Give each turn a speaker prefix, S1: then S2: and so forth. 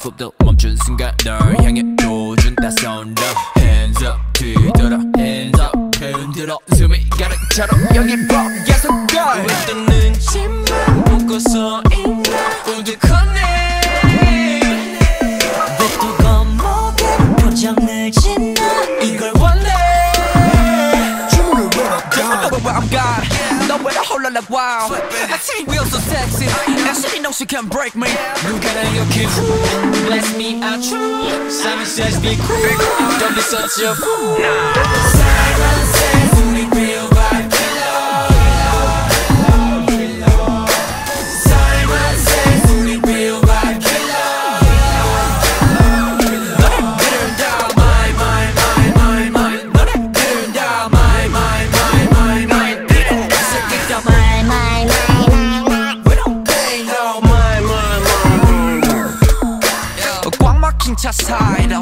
S1: 또 멈춘 순간 널 향해 도준다 sound up hands up 뒤돌아 hands up 흔들어 숨이 가는 차로 여기 계속 go 왜 또 눈치만 보고 서 있나 우두커네
S2: 왜 또 겁먹게 표정을 짓나 이걸 원해
S1: 주문을 걸었다 I'm God 너왜 홀라 like wow I see real so sexy Now she knows she can break me 누가 날 이렇게 bless me out true Simon says be cool Don't be such a fool Simon says 우리 real vibe killer Simon says 우리 real vibe killer 너네 그를 다 my 너네 그를 다 my 꽉 막힌 차 사이